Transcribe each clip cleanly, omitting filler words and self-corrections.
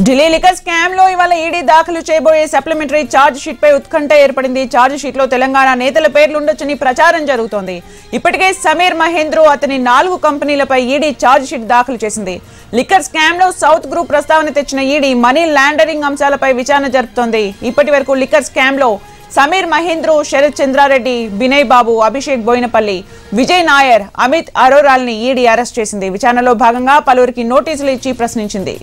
Delhi liquor scam లో ఇవాళ ED దాఖలు చేయబోయే సప్లిమెంటరీ ఛార్జ్ షీట్ పై ఉత్కంఠ ఏర్పడింది. ఛార్జ్ షీట్ లో తెలంగాణ నేతల పేర్లు ఉండొచ్చని ప్రచారం జరుగుతోంది. ఇప్పటికే సమీర్ మహేంద్ర అతని 4 కంపెనీలపై ఈడీ ఛార్జ్ షీట్ దాఖలు చేసింది. లిక్కర్ స్కామ్ లో సౌత్ గ్రూప్ ప్రస్తావన తెచ్చిన ఈడీ మనీ లాండరింగ్ అంశాలపై విచారణ జరుపుతోంది. ఇప్పటి వరకు లిక్కర్ స్కామ్ లో సమీర్ మహేంద్ర, శరత్ చంద్రారెడ్డి, బినయ్ బాబు, అభిషేక్ బోయినపల్లి, విజయ్ నాయర్, అమిత్ అరోరాల్ని ఈడీ అరెస్ట్ చేసింది. విచారణలో భాగంగా పలువురికి నోటీసులు ఇచ్చి ప్రశ్నించింది.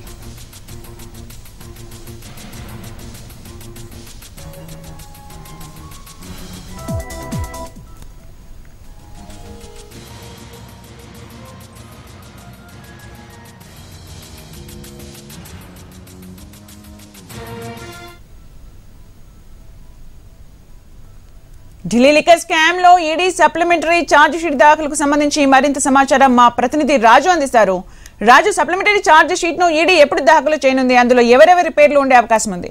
ఢిల్లీ లిక్కర్ స్కామ్ లో ఈడీ సప్లిమెంటరీ ఛార్జ్ షీట్ దాఖలకు సంబంధించి మరింత సమాచారం మా ప్రతినిధి రాజు అందిస్తారు. రాజు, సప్లిమెంటరీ ఛార్జ్ షీట్ ను ఈడీ ఎప్పుడు దాఖలు చేయనుంది? అందులో ఎవరెవరి పేర్లు ఉండే అవకాశం ఉంది?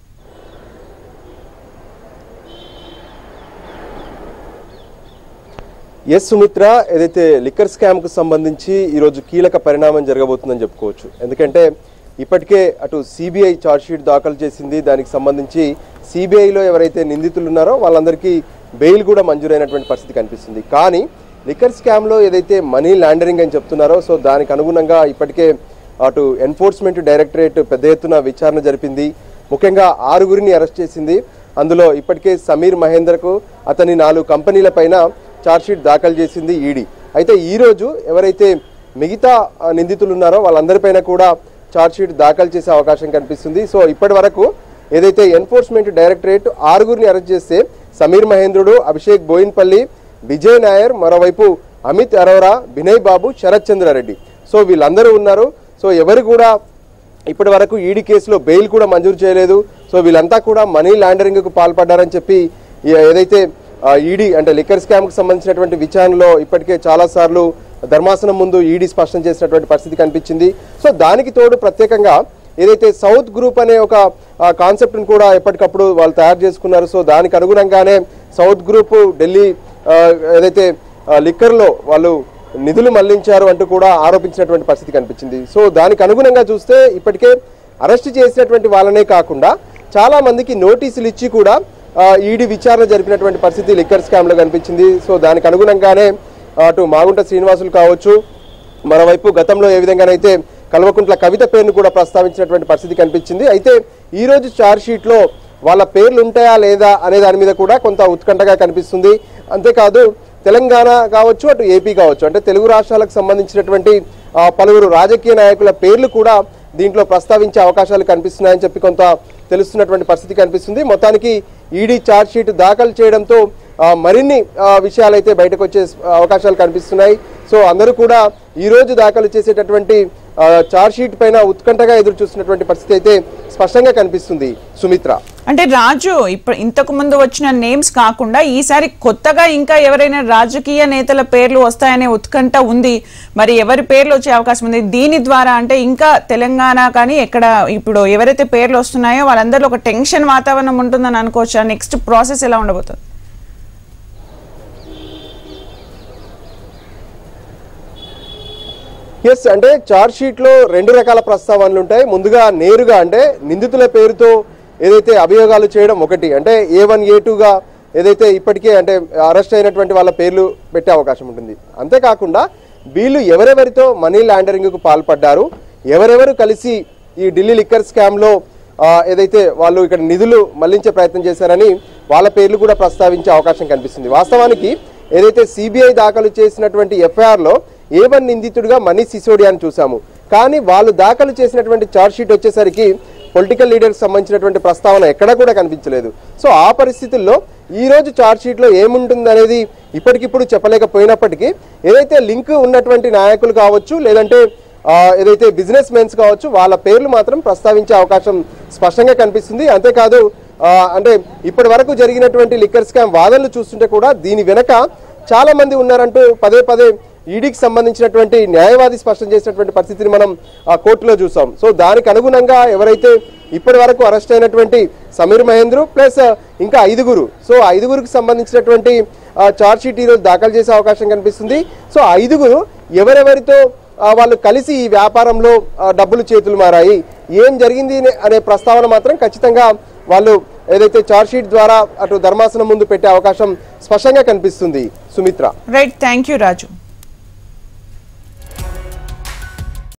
ఎస్ సుమిత్ర, ఏదైతే లిక్కర్ స్కామ్ కు సంబంధించి ఈరోజు కీలక పరిణామం జరగబోతుందని చెప్పుకోవచ్చు. ఎందుకంటే ఇప్పటికే అటు సిబిఐ ఛార్జ్ షీట్ దాఖలు చేసింది. దానికి సంబంధించి సిబిఐలో ఎవరైతే నిందితులు ఉన్నారో వాళ్ళందరికీ బెయిల్ కూడా మంజూరైనటువంటి పరిస్థితి కనిపిస్తుంది. కానీ లిక్కర్ స్కామ్లో ఏదైతే మనీ లాండరింగ్ అని చెప్తున్నారో, సో దానికి అనుగుణంగా ఇప్పటికే అటు ఎన్ఫోర్స్మెంట్ డైరెక్టరేట్ పెద్ద ఎత్తున విచారణ జరిపింది. ముఖ్యంగా 6గురిని అరెస్ట్ చేసింది. అందులో ఇప్పటికే సమీర్ మహేంద్రకు, అతని 4 కంపెనీల పైన ఛార్జ్షీట్ దాఖలు చేసింది ఈడీ. అయితే ఈరోజు ఎవరైతే మిగతా నిందితులు ఉన్నారో వాళ్ళందరిపైన కూడా ఛార్జ్షీట్ దాఖలు చేసే అవకాశం కనిపిస్తుంది. సో ఇప్పటి వరకు ఏదైతే ఎన్ఫోర్స్మెంట్ డైరెక్టరేట్ 6గురిని అరెస్ట్ చేస్తే సమీర్ మహేంద్రుడు, అభిషేక్ బోయిన్పల్లి, విజయ్ నాయర్, మరోవైపు అమిత్ అరోరా, బినయ్ బాబు, శరత్ చంద్రారెడ్డి, సో వీళ్ళందరూ ఉన్నారు. సో ఎవరు కూడా ఇప్పటి వరకు ఈడీ కేసులో బెయిల్ కూడా మంజూరు చేయలేదు. సో వీళ్ళంతా కూడా మనీ లాండరింగ్కు పాల్పడ్డారని చెప్పి ఏదైతే ఈడీ అంటే లిక్కర్ స్కామ్కి సంబంధించినటువంటి విచారణలో ఇప్పటికే చాలాసార్లు ధర్మాసనం ముందు ఈడీ స్పష్టం చేసినటువంటి పరిస్థితి కనిపించింది. సో దానికి తోడు ప్రత్యేకంగా ఏదైతే సౌత్ గ్రూప్ అనే ఒక కాన్సెప్ట్ని కూడా ఎప్పటికప్పుడు వాళ్ళు తయారు చేసుకున్నారు. సో దానికి అనుగుణంగానే సౌత్ గ్రూప్ ఢిల్లీ ఏదైతే లిక్కర్లో వాళ్ళు నిధులు మళ్లించారు అంటూ కూడా ఆరోపించినటువంటి పరిస్థితి కనిపించింది. సో దానికి అనుగుణంగా చూస్తే ఇప్పటికే అరెస్ట్ చేసినటువంటి వాళ్ళనే కాకుండా చాలా మందికి నోటీసులు ఇచ్చి కూడా ఈడీ విచారణ జరిపినటువంటి పరిస్థితి లిక్కర్ స్కామ్లో కనిపించింది. సో దానికి అనుగుణంగానే అటు మాగుంట శ్రీనివాసులు కావచ్చు, మరోవైపు గతంలో ఏ విధంగానైతే కల్వకుంట్ల కవిత పేరును కూడా ప్రస్తావించినటువంటి పరిస్థితి కనిపించింది. అయితే ఈరోజు ఛార్జ్ షీట్లో వాళ్ళ పేర్లు ఉంటాయా లేదా అనే దాని మీద కూడా కొంత ఉత్కంఠగా కనిపిస్తుంది. అంతేకాదు తెలంగాణ కావచ్చు, అటు ఏపీ కావచ్చు, అంటే తెలుగు రాష్ట్రాలకు సంబంధించినటువంటి పలువురు రాజకీయ నాయకుల పేర్లు కూడా దీంట్లో ప్రస్తావించే అవకాశాలు కనిపిస్తున్నాయని చెప్పి కొంత తెలుస్తున్నటువంటి పరిస్థితి కనిపిస్తుంది. మొత్తానికి ఈడీ ఛార్జ్ షీట్ దాఖలు చేయడంతో మరిన్ని విషయాలు అయితే బయటకు వచ్చే అవకాశాలు కనిపిస్తున్నాయి. సో అందరూ కూడా ఈరోజు దాఖలు చేసేటటువంటి ఛార్జ్ షీట్ పైన ఉత్కంఠగా ఎదురు చూస్తున్నటువంటి పరిస్థితి అయితే స్పష్టంగా కనిపిస్తుంది సుమిత్ర. అంటే రాజు, ఇప్పుడు ఇంతకు ముందు వచ్చిన నేమ్స్ కాకుండా ఈసారి కొత్తగా ఇంకా ఎవరైనా రాజకీయ నేతల పేర్లు వస్తాయనే ఉత్కంఠ ఉంది. మరి ఎవరి పేర్లు వచ్చే అవకాశం ఉంది దీని ద్వారా? అంటే ఇంకా తెలంగాణ కానీ ఎక్కడ ఇప్పుడు ఎవరైతే పేర్లు వస్తున్నాయో వాళ్ళందరిలో ఒక టెన్షన్ వాతావరణం ఉంటుందని అనుకోవచ్చా? నెక్స్ట్ ప్రాసెస్ ఎలా ఉండబోతుంది? ఎస్, అంటే ఛార్జ్ షీట్లో 2 రకాల ప్రస్తావనలు ఉంటాయి. ముందుగా నేరుగా అంటే నిందితుల పేరుతో ఏదైతే అభియోగాలు చేయడం ఒకటి, అంటే A1 A2గా ఏదైతే ఇప్పటికే అంటే అరెస్ట్ అయినటువంటి వాళ్ళ పేర్లు పెట్టే అవకాశం ఉంటుంది. అంతేకాకుండా వీళ్ళు ఎవరెవరితో మనీ లాండరింగ్కు పాల్పడ్డారు, ఎవరెవరు కలిసి ఈ ఢిల్లీ లిక్కర్ స్కామ్లో ఏదైతే వాళ్ళు ఇక్కడ నిధులు మళ్లించే ప్రయత్నం చేశారని వాళ్ళ పేర్లు కూడా ప్రస్తావించే అవకాశం కనిపిస్తుంది. వాస్తవానికి ఏదైతే సిబిఐ దాఖలు చేసినటువంటి ఎఫ్ఐఆర్లో A1 నిందితుడిగా మనీష్ సిసోడియాని చూసాము. కానీ వాళ్ళు దాఖలు చేసినటువంటి ఛార్జ్ షీట్ వచ్చేసరికి పొలిటికల్ లీడర్కి సంబంధించినటువంటి ప్రస్తావన ఎక్కడా కూడా కనిపించలేదు. సో ఆ పరిస్థితుల్లో ఈరోజు ఛార్జ్ షీట్లో ఏముంటుంది అనేది ఇప్పటికిప్పుడు చెప్పలేకపోయినప్పటికీ ఏదైతే లింక్ ఉన్నటువంటి నాయకులు కావచ్చు, లేదంటే ఏదైతే బిజినెస్ మెన్స్ కావచ్చు, వాళ్ళ పేర్లు మాత్రం ప్రస్తావించే అవకాశం స్పష్టంగా కనిపిస్తుంది. అంతేకాదు అంటే ఇప్పటి వరకు జరిగినటువంటి లిక్కర్ స్కామ్ వాదనలు చూస్తుంటే కూడా దీని వెనక చాలా మంది ఉన్నారంటూ పదే పదే ఈడీకి సంబంధించినటువంటి న్యాయవాది స్పష్టం చేసినటువంటి పరిస్థితిని మనం కోర్టులో చూసాం. సో దానికి అనుగుణంగా ఎవరైతే ఇప్పటి వరకు అరెస్ట్ అయినటువంటి సమీర్ మహేంద్ర ప్లస్ ఇంకా 5గురు, సో 5గురికి సంబంధించినటువంటి ఛార్జ్ షీట్ ఈరోజు దాఖలు చేసే అవకాశం కనిపిస్తుంది. సో 5గురు ఎవరెవరితో వాళ్ళు కలిసి ఈ వ్యాపారంలో డబ్బులు చేతులు మారాయి, ఏం జరిగింది అనే ప్రస్తావన మాత్రం ఖచ్చితంగా వాళ్ళు ఏదైతే చార్జ్ షీట్ ద్వారా అటు ధర్మాసనం ముందు పెట్టే అవకాశం స్పష్టంగా కనిపిస్తుంది. Sumitra. Right, thank you Raju.